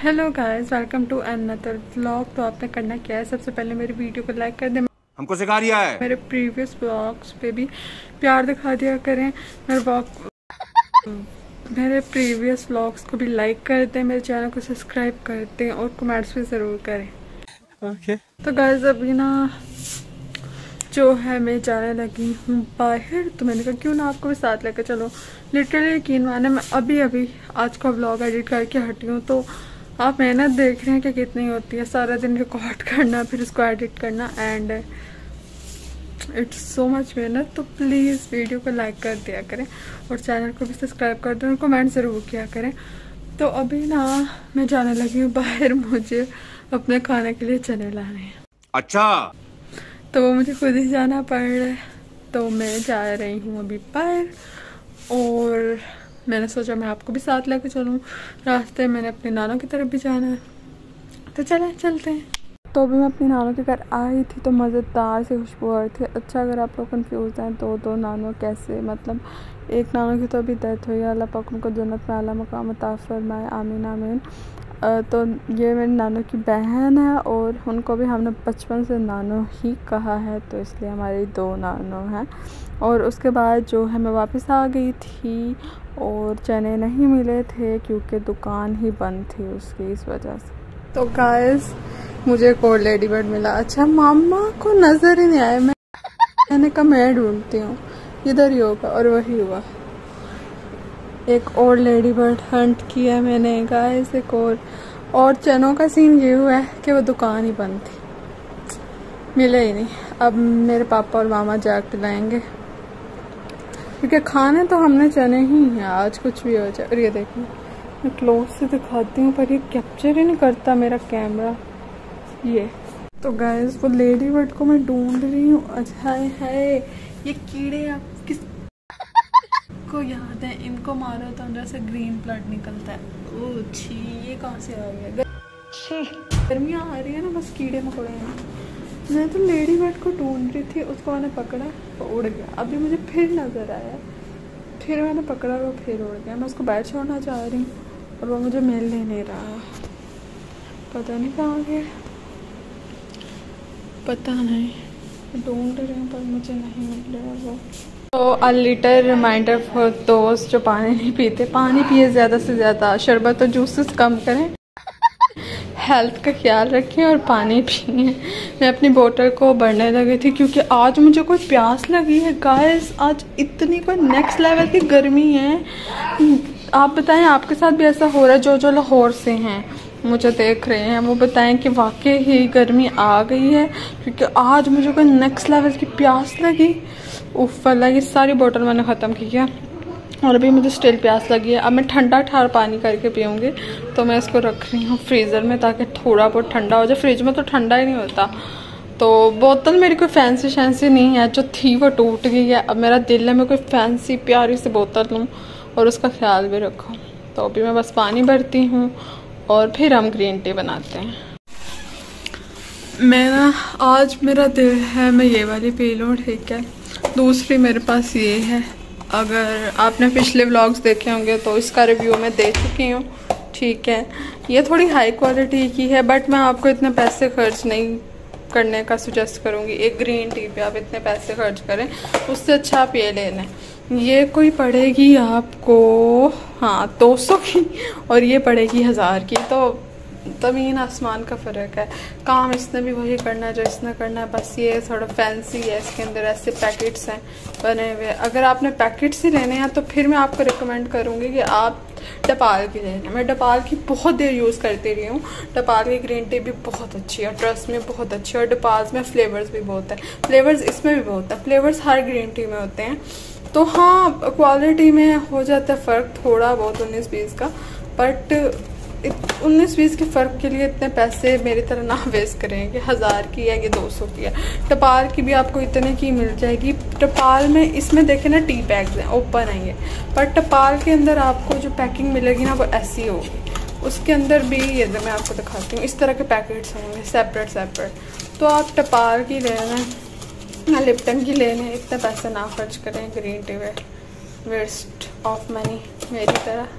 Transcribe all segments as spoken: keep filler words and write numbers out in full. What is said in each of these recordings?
Hello guys, welcome to another vlog. तो आपने करना क्या है, सबसे पहले मेरी वीडियो को लाइक कर दें, हमको सिखा रिया है। मेरे प्रीवियस व्लॉग्स पे भी प्यार दिखा दिया करें, मेरे व्लॉग मेरे प्रीवियस व्लॉग्स को भी लाइक कर दें, मेरे चैनल को सब्सक्राइब कर दें और कमेंट्स भी ज़रूर करें। Okay okay. तो गाइस अभी ना जो है मैं जाने लगी हूँ बाहर, तो मैंने कहा क्यों ना आपको भी साथ लेकर चलो। लिटरली यकीन माने मैं अभी अभी आज का व्लॉग एडिट करके हटी हूँ, तो आप मेहनत देख रहे हैं कि कितनी होती है। सारा दिन रिकॉर्ड करना, फिर उसको एडिट करना, एंड इट्स सो मच मेहनत। तो प्लीज़ वीडियो को लाइक कर दिया करें और चैनल को भी सब्सक्राइब कर दें और कमेंट ज़रूर किया करें। तो अभी ना मैं जाने लगी हूँ बाहर, मुझे अपने खाने के लिए चने लाने हैं। अच्छा, तो वो मुझे खुद ही जाना पड़ रहा है, तो मैं जा रही हूँ अभी बाहर। और मैंने सोचा मैं आपको भी साथ लेकर चलूँ, रास्ते मैंने अपने नानों की तरफ भी जाना है, तो चले चलते हैं। तो अभी मैं अपनी नानों के घर आई थी, तो मज़ेदार सी खुशबू आ रही थी। अच्छा, अगर आप लोग कंफ्यूज हैं तो दो नानों कैसे, मतलब एक नानों की तो अभी डेथ हुई है, अल्लाह पाक उनको जन्नत में आला मकाम अता फरमाए, आमीन आमीन। तो ये मेरी नानों की बहन है और उनको भी हमने बचपन से नानों ही कहा है, तो इसलिए हमारी दो नानों हैं। और उसके बाद जो है मैं वापस आ गई थी और चने नहीं मिले थे क्योंकि दुकान ही बंद थी उसकी, इस वजह से। तो गाइस मुझे एक और लेडी बर्ड मिला। अच्छा, मामा को नज़र ही नहीं आया, मैं मैंने कहा मैं ढूंढती हूँ, इधर ही होगा, और वही हुआ। एक और लेडी बर्ड हंट किया मैंने गाइस, एक और और चनों का सीन ये हुआ है कि वो दुकान ही बंद थी, मिले ही नहीं। अब मेरे पापा और मामा जाके लाएंगे क्योंकि खाने तो हमने चने ही हैं आज, कुछ भी हो जाए। और ये देखिए मैं क्लोज से दिखाती हूँ पर ये कैप्चर ही नहीं करता मेरा कैमरा ये। तो गाइस वो लेडी बर्ड को मैं ढूंढ रही हूँ। अच्छा है, ये कीड़े आप किस को याद है, इनको मारो तो अंदर से ग्रीन ब्लड निकलता है। ओह छी, ये कहाँ से आ गया? गर्मियाँ आ रही है ना, बस कीड़े मकोड़े हैं। मैं तो लेडी बर्ड को ढूंढ रही थी, उसको मैंने पकड़ा तो उड़ गया। अभी मुझे फिर नज़र आया, फिर मैंने पकड़ा वो फिर उड़ गया। मैं उसको बैठ छोड़ना चाह रही हूँ और वो मुझे मिल ही नहीं रहा, पता नहीं कहाँ गया, पता नहीं। ढूंढ रही हूँ पर मुझे नहीं मिल रहा वो। तो अ लिटर रिमाइंडर फॉर दोस्त जो पानी नहीं पीते, पानी पिए ज़्यादा से ज़्यादा, शरबत और जूसेस कम करें, हेल्थ का ख्याल रखें और पानी पिए। मैं अपनी बोतल को भरने लगी थी क्योंकि आज मुझे कोई प्यास लगी है गाइस। आज इतनी कोई नेक्स्ट लेवल की गर्मी है। आप बताएं आपके साथ भी ऐसा हो रहा है? जो जो लाहौर से हैं मुझे देख रहे हैं वो बताएं कि वाकई ही गर्मी आ गई है, क्योंकि आज मुझे कोई नेक्स्ट लेवल की प्यास लगी। उफ वाला, ये सारी बोतल मैंने ख़त्म की है और अभी मुझे स्टिल प्यास लगी है। अब मैं ठंडा ठार पानी करके पीऊँगी, तो मैं इसको रख रही हूँ फ्रीज़र में ताकि थोड़ा बहुत ठंडा हो जाए। फ्रिज में तो ठंडा ही नहीं होता। तो बोतल मेरी कोई फैंसी शैंसी नहीं है, जो थी वो टूट गई है। अब मेरा दिल है मैं कोई फैंसी प्यारी सी बोतल लूँ और उसका ख्याल भी रखूँ। तो अभी मैं बस पानी भरती हूँ और फिर हम ग्रीन टी बनाते हैं। मैं ना आज मेरा दिल है मैं ये वाली पी लूँ, ठीक है। दूसरी मेरे पास ये है, अगर आपने पिछले व्लॉग्स देखे होंगे तो इसका रिव्यू मैं दे चुकी हूँ, ठीक है। ये थोड़ी हाई क्वालिटी की है बट मैं आपको इतने पैसे खर्च नहीं करने का सजेस्ट करूँगी। एक ग्रीन टी पे आप इतने पैसे खर्च करें, उससे अच्छा आप ये ले लें। ये कोई पड़ेगी आपको हाँ दो सौ की और ये पड़ेगी हज़ार की, तो ज़मीन आसमान का फ़र्क है। काम इसने भी वही करना है जो इसने करना है, बस ये थोड़ा फैंसी है। इसके अंदर ऐसे पैकेट्स हैं बने हुए। अगर आपने पैकेट्स ही लेने हैं तो फिर मैं आपको रिकमेंड करूँगी कि आप डपाल की लेना। मैं डपाल की बहुत देर यूज़ करती रही हूँ। डपाल की ग्रीन टी भी बहुत अच्छी है, ट्रस्ट में बहुत अच्छी है। और डपाल में फ्लेवर्स भी बहुत है, फ्लेवर्स इसमें भी बहुत है, फ्लेवर्स हर ग्रीन टी में होते हैं। तो हाँ क्वालिटी में हो जाता है फ़र्क थोड़ा बहुत उन्नीस बीस का, बट उन्नीस बीस के फ़र्क के लिए इतने पैसे मेरी तरह ना वेस्ट करें कि हज़ार की है कि दो सौ की है। टपाल की भी आपको इतने की मिल जाएगी। टपाल में इसमें देखें ना टी बैग्स हैं, ओपन है ये, पर टपाल के अंदर आपको जो पैकिंग मिलेगी ना वो ऐसी होगी। उसके अंदर भी ये मैं आपको दिखाती हूँ, इस तरह के पैकेट्स होंगे सेपरेट सेपरेट। तो आप टपाल की ले लें या लिप्टन की ले लें, इतने पैसे ना खर्च करें ग्रीन टी में, वेस्ट ऑफ मनी मेरी तरह।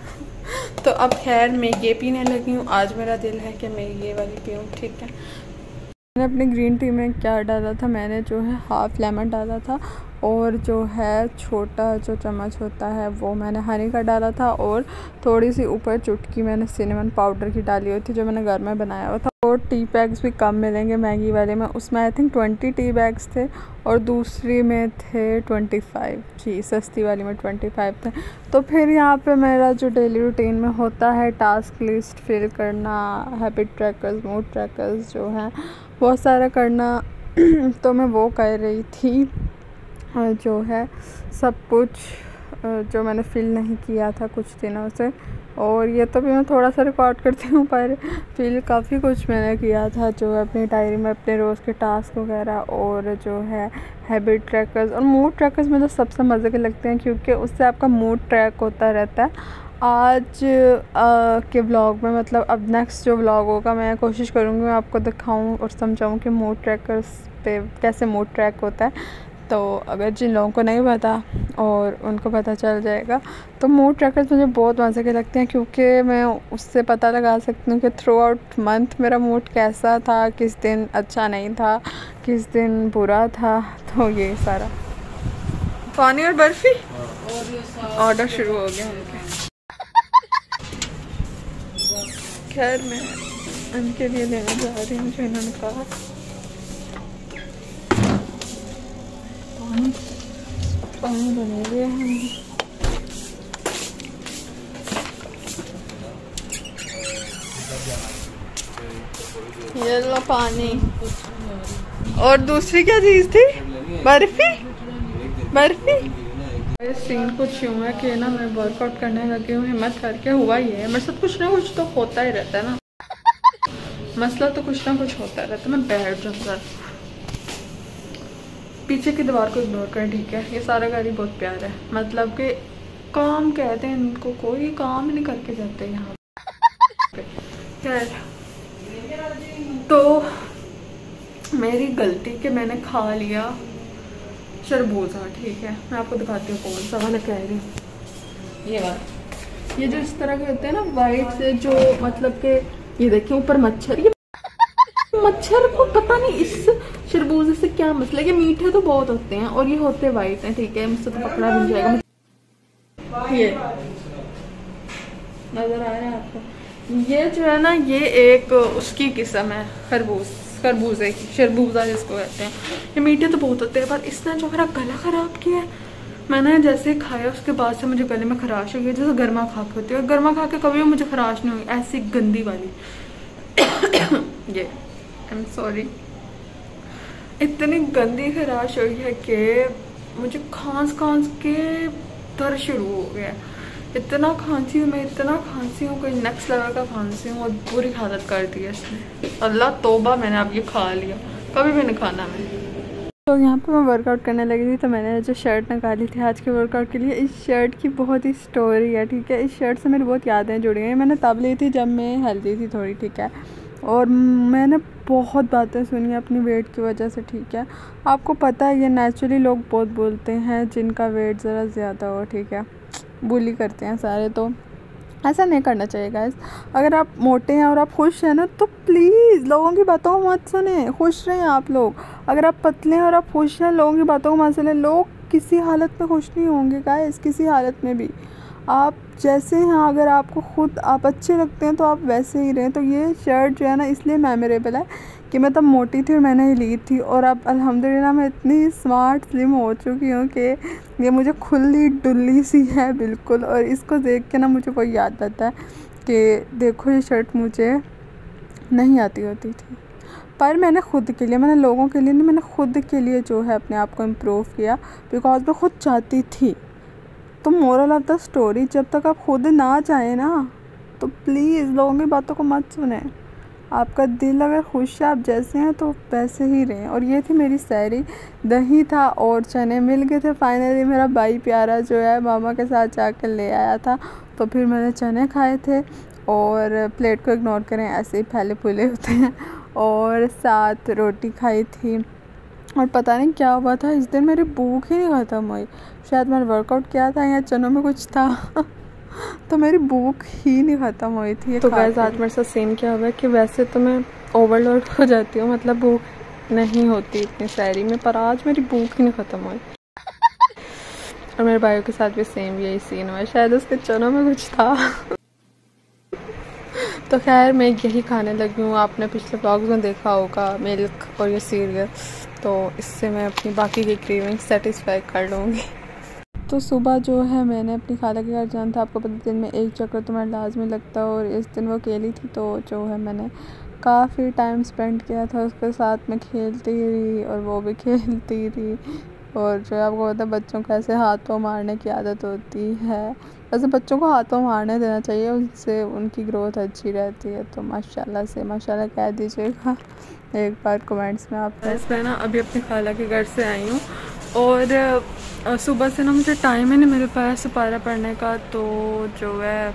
तो अब खैर मैं ये पीने लगी हूँ। आज मेरा दिल है कि मैं ये वाली पीऊँ, ठीक है। मैंने अपनी ग्रीन टी में क्या डाला था, मैंने जो है हाफ़ लेमन डाला था और जो है छोटा जो चम्मच होता है वो मैंने हनी का डाला था और थोड़ी सी ऊपर चुटकी मैंने सिनेमन पाउडर की डाली हुई थी जो मैंने घर में बनाया हुआ था। और टी बैग्स भी कम मिलेंगे मैगी वाले में, उसमें I think twenty tea bags थे और दूसरी में थे ट्वेंटी फाइव। जी, सस्ती वाली में ट्वेंटी फाइव थे। तो फिर यहाँ पे मेरा जो डेली रूटीन में होता है टास्क लिस्ट फिल करना, हैबिट ट्रैकर्स, मूड ट्रैकर्स जो हैं बहुत सारा करना तो मैं वो कर रही थी। जो है सब कुछ जो मैंने फ़िल नहीं किया था कुछ दिनों से, और ये तो भी मैं थोड़ा सा रिकॉर्ड करती हूँ पर फ़िल काफ़ी कुछ मैंने किया था जो है अपनी डायरी में, अपने रोज़ के टास्क वगैरह। और जो है हैबिट ट्रैकर्स और मूड ट्रैकर्स मुझे सबसे मज़े के लगते हैं क्योंकि उससे आपका मूड ट्रैक होता रहता है। आज आ, के व्लॉग में, मतलब अब नेक्स्ट जो व्लॉग होगा मैं कोशिश करूँगी मैं आपको दिखाऊँ और समझाऊँ कि मूड ट्रैकर्स पे कैसे मूड ट्रैक होता है। तो अगर जिन लोगों को नहीं पता और उनको पता चल जाएगा तो मूड ट्रैकर्स मुझे बहुत मज़े के लगते हैं क्योंकि मैं उससे पता लगा सकती हूँ कि थ्रू आउट मंथ मेरा मूड कैसा था, किस दिन अच्छा नहीं था, किस दिन बुरा था। तो ये सारा पानी और बर्फ़ी ऑर्डर शुरू हो गया उनके। खैर मैं उनके लिए लेने जा रही हूँ जो इन्होंने कहा। पानी पानी बने हुए हैं। ये लो पानी। और दूसरी क्या चीज़ थी? बर्फी बर्फी सीन कुछ यूँ है कि ना मैं वर्कआउट करने लगी हूँ हिम्मत करके। हुआ ये है मेरे साथ कुछ ना कुछ तो होता ही रहता है ना, मसला तो कुछ ना कुछ होता रहता है। मैं बैठ जाऊँगा, पीछे की दीवार को इग्नोर करें, ठीक है। ये सारा घर ही बहुत प्यारा है, मतलब कि काम कहते हैं इनको, कोई काम नहीं करके जाते यहाँ पे। खैर तो मेरी गलती कि मैंने खा लिया शरबूजा, ठीक है। मैं आपको दिखाती हूँ कौन सा वाला कह रही हूँ। ये वाला, ये जो इस तरह के होते हैं ना वाइट से, जो मतलब के ये देखिए ऊपर मच्छर, ये मच्छर को पता नहीं इस शरबूजे से क्या मसला है। ये मीठे तो बहुत होते हैं और ये होते वाइट हैं, ठीक है। मुझसे तो पकड़ा भी जाएगा। ये नजर आ रहा है आपको? ये जो है ना ये एक उसकी किस्म है खरबूज खरबूजे की, शरबूजा जिसको कहते हैं। ये मीठे तो बहुत होते हैं पर इसने जो मेरा गला खराब किया है। मैंने जैसे खाया उसके बाद से मुझे गले में खराश हो गई, जैसे गर्मा खा के होती है। और गर्मा खा के कभी भी मुझे खराश नहीं हुई, ऐसी गंदी वाली। ये आई एम सॉरी, इतनी गंदी खराश हुई है कि मुझे खांस खांस के दर्द शुरू हो गया। इतना खांसी हूँ मैं, इतना खांसी हूँ, कोई नेक्स्ट लेवल का खांसी हूँ और बुरी हालत कर दी है इसने। अल्लाह तौबा, मैंने अब ये खा लिया, कभी भी नहीं खाना मैं। तो यहाँ पे मैं वर्कआउट करने लगी थी तो मैंने जो शर्ट निकाली थी आज के वर्कआउट के लिए, इस शर्ट की बहुत ही स्टोरी है, ठीक है। इस शर्ट से मेरी बहुत यादें जुड़ी हैं। मैंने तब ली थी जब मैं हेल्दी थी थोड़ी, ठीक है। और मैंने बहुत बातें सुनी अपनी वेट की वजह से, ठीक है। आपको पता है ये नेचुरली लोग बहुत बोलते हैं जिनका वेट ज़रा ज़्यादा हो, ठीक है, बुली करते हैं सारे। तो ऐसा नहीं करना चाहिए गाइस। अगर आप मोटे हैं और आप खुश हैं ना तो प्लीज़ लोगों की बातों को मत सुने, खुश रहें आप लोग। अगर आप पतले हैं और आप खुश हैं, लोगों की बातों को मत सुने। लोग किसी हालत में खुश नहीं होंगे गाइस, किसी हालत में भी। आप जैसे हैं, अगर आपको खुद आप अच्छे लगते हैं तो आप वैसे ही रहें। तो ये शर्ट जो है ना इसलिए मेमोरेबल है कि मैं तब मोटी थी और मैंने ये ली थी, और अब अल्हम्दुलिल्लाह मैं इतनी स्मार्ट स्लिम हो चुकी हूँ कि ये मुझे खुली डुल्ली सी है बिल्कुल। और इसको देख के ना मुझे कोई याद आता है कि देखो ये शर्ट मुझे नहीं आती होती थी, पर मैंने खुद के लिए, मैंने लोगों के लिए नहीं, मैंने खुद के लिए जो है अपने आप को इम्प्रूव किया, बिकॉज मैं खुद चाहती थी। तो मोरल ऑफ द स्टोरी, जब तक आप खुद ना चाहें ना तो प्लीज़ लोगों की बातों को मत सुने। आपका दिल अगर खुश है, आप जैसे हैं तो वैसे ही रहें। और ये थी मेरी सैरी, दही था और चने मिल गए थे फाइनली। मेरा भाई प्यारा जो है मामा के साथ जाकर ले आया था, तो फिर मैंने चने खाए थे और प्लेट को इग्नोर करें, ऐसे ही फैले फूले होते हैं, और साथ रोटी खाई थी। और पता नहीं क्या हुआ था इस दिन, मेरी भूख ही नहीं ख़त्म हुई। शायद मैंने वर्कआउट किया था या चनों में कुछ था तो मेरी भूख ही नहीं ख़त्म हुई थी। तो गाइस आज मेरे साथ सेम क्या हुआ है कि वैसे तो मैं ओवरलोड हो जाती हूँ, मतलब भूख नहीं होती इतनी सैरी में, पर आज मेरी भूख ही नहीं ख़त्म हुई। और मेरे भाइयों के साथ भी सेम यही सीन हुआ है, शायद उसके चनों में कुछ था। तो खैर मैं यही खाने लगी हूँ, आपने पिछले ब्लॉग्स में देखा होगा मिल्क और ये सीरियल, तो इससे मैं अपनी बाकी की क्रेविंग सेटिस्फाई कर लूँगी। तो सुबह जो है मैंने अपनी खाला के घर जाना था, आपको पता दिन में एक चक्कर तो मेरा लाजमी लगता है, और इस दिन वो अकेली थी तो जो है मैंने काफ़ी टाइम स्पेंड किया था उसके साथ में, खेलती रही और वो भी खेलती रही। और जो आपको पता है बच्चों को ऐसे हाथों मारने की आदत होती है, वैसे बच्चों को हाथों मारने देना चाहिए, उससे उनकी ग्रोथ अच्छी रहती है। तो माशाल्लाह से माशाल्लाह कह दीजिएगा एक बार कमेंट्स में। आप मैं ना अभी अपनी खाला के घर से आई हूँ और सुबह से ना मुझे टाइम ही नहीं मेरे पास पारा पढ़ने का, तो जो है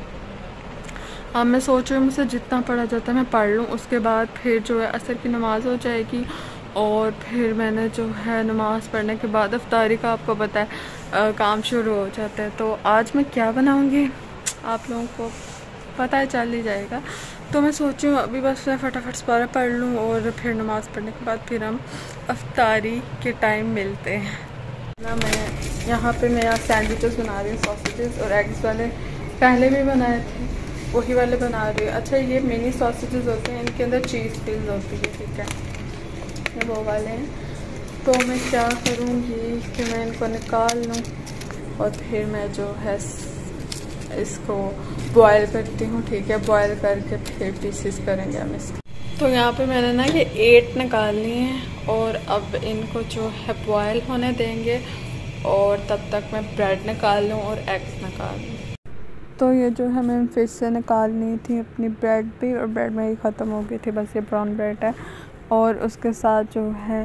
अब मैं सोच रही हूँ मुझसे जितना पढ़ा जाता है मैं पढ़ लूँ, उसके बाद फिर जो है असर की नमाज़ हो जाएगी और फिर मैंने जो है नमाज़ पढ़ने के बाद अफ्तारी का आपको पता है आ, काम शुरू हो जाता है। तो आज मैं क्या बनाऊँगी आप लोगों को पता है चल ही जाएगा। तो मैं सोच रही हूँ अभी बस मैं फटाफट सारा पढ़ लूँ और फिर नमाज़ पढ़ने के बाद फिर हम अफ्तारी के टाइम मिलते हैं ना। मैं यहाँ पे मैं सैंडविचेस बना रही हूँ, सॉसेजेस और एग्स वाले पहले भी बनाए थे, वही वाले बना रही हूँ। अच्छा ये मिनी सॉसेजेस होते हैं, इनके अंदर चीज़ फिल्स होती है, ठीक है, ये वो वाले हैं। तो मैं क्या करूँगी कि मैं इनको निकाल लूँ और फिर मैं जो है इसको बॉयल करती हूँ, ठीक है, बॉयल करके फिर पीसेस करेंगे हम इसके। तो यहाँ पे मैंने ना ये एट निकाल लिए हैं और अब इनको जो है बॉयल होने देंगे और तब तक मैं ब्रेड निकाल लूँ और एग्स निकाल लूँ। तो ये जो है मैं फिर से निकालनी थी अपनी ब्रेड भी, और ब्रेड में ही ख़त्म हो गई थी, बस ये ब्राउन ब्रेड है और उसके साथ जो है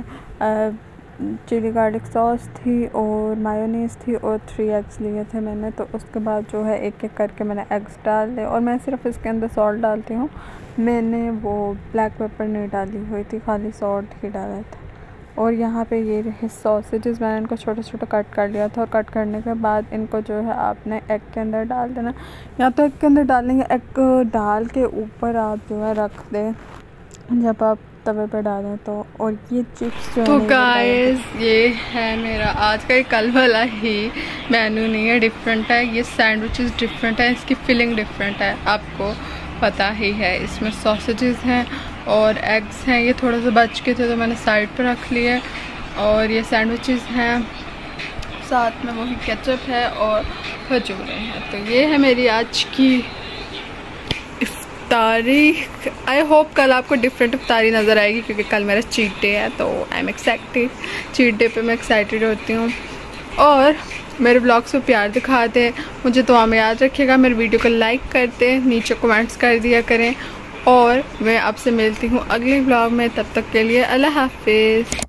चिली गार्लिक सॉस थी और मायोनीज़ थी और थ्री एग्स लिए थे मैंने। तो उसके बाद जो है एक एक करके मैंने एग्स डाल दिए और मैं सिर्फ इसके अंदर सॉल्ट डालती हूँ, मैंने वो ब्लैक पेपर नहीं डाली हुई थी, खाली सॉल्ट ही डाला था। और यहाँ पे ये रहे सॉसेजेस, मैंने इनको छोटा छोटा कट कर लिया था और कट करने के बाद इनको जो है आपने एग के अंदर डाल देना, या तो एग के अंदर डालेंगे, एग डाल के ऊपर आप जो है रख दें जब आप तवे पे डालें तो। और ये चिप्स जो तो गाइस ये है मेरा आज का, कल वाला ही मेन्यू नहीं है, डिफरेंट है, ये सैंडविचेस डिफरेंट है, इसकी फिलिंग डिफरेंट है, आपको पता ही है। इसमें सॉसेजेस हैं और एग्स हैं, ये थोड़ा सा बच के थे तो मैंने साइड पे रख लिए। और ये सैंडविचेस हैं, साथ में वही केचप है और खजूरें हैं। तो ये है मेरी आज की इफ्तारी। आई होप कल आपको डिफरेंट इफ्तारी नज़र आएगी क्योंकि कल मेरा चीट डे है, तो I am excited. Cheat day पे मैं एक्साइटेड होती हूँ। और मेरे ब्लॉग्स को प्यार दिखाते, मुझे दुआ में याद रखिएगा, मेरे वीडियो को लाइक करते, नीचे कमेंट्स कर दिया करें। और मैं आपसे मिलती हूँ अगले ब्लॉग में, तब तक के लिए अल्लाह हाफिज़।